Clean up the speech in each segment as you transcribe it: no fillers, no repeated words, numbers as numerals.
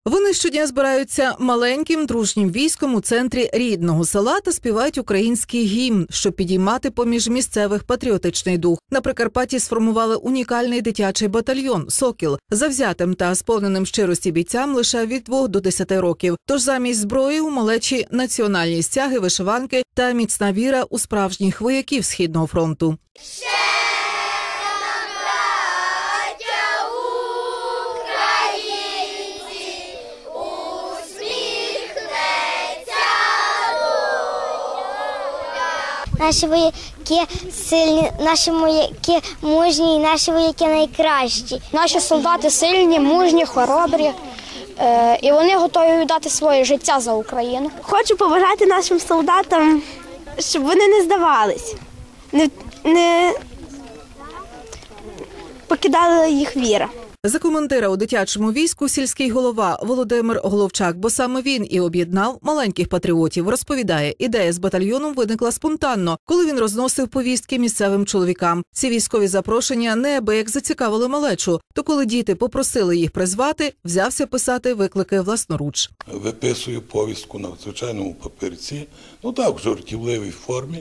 Вони щодня збираються маленьким дружнім військом у центрі рідного села та співають український гімн, щоб підіймати поміж місцевих патріотичний дух. На Прикарпатті сформували унікальний дитячий батальйон «Сокіл», завзятим та сповненим щирості бійцям лише від 2 до 10 років. Тож замість зброї у малечі національні стяги, вишиванки та міцна віра у справжніх вояків Східного фронту. Наші вояки сильні, наші вояки мужні, наші вояки найкращі. Наші солдати сильні, мужні, хоробрі, і вони готові віддати своє життя за Україну. Хочу побажати нашим солдатам, щоб вони не здавались, не покидала їх віра. За командира у дитячому війську сільський голова Володимир Головчак, бо саме він і об'єднав маленьких патріотів, розповідає, ідея з батальйоном виникла спонтанно, коли він розносив повістки місцевим чоловікам. Ці військові запрошення неабияк зацікавили малечу, то коли діти попросили їх призвати, взявся писати виклики власноруч. Виписую повістку на звичайному папірці, так, в жартівливій формі.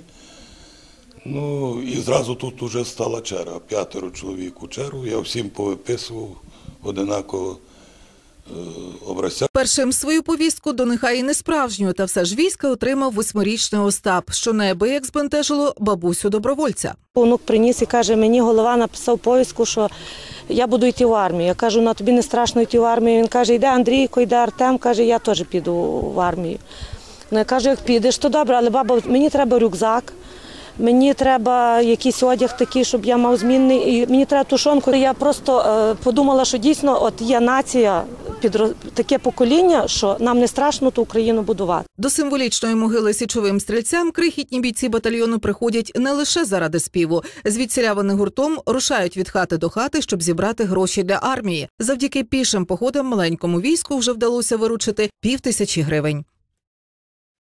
І зразу тут уже стала черга, 5 чоловік у чергу, я всім повиписував одинаково образця. Першим свою повістку до нехай і не справжнього, та все ж війська отримав 8-річний Остап, що неабияк збентежило бабусю-добровольця. Онук приніс і каже, мені голова написав повістку, що я буду йти в армію. Я кажу, тобі не страшно йти в армію. Він каже, йде Андрійко, йде Артем, каже, я теж піду в армію. Я кажу, як підеш, то добре, але баба, мені треба рюкзак. Мені треба якийсь одяг такий, щоб я мав змінний, і мені треба тушонку. Я просто подумала, що дійсно є нація, таке покоління, що нам не страшно ту Україну будувати. До символічної могили січовим стрільцям крихітні бійці батальйону приходять не лише заради співу. Звідсіля вони гуртом рушають від хати до хати, щоб зібрати гроші для армії. Завдяки пішим походам маленькому війську вже вдалося виручити 5000 гривень.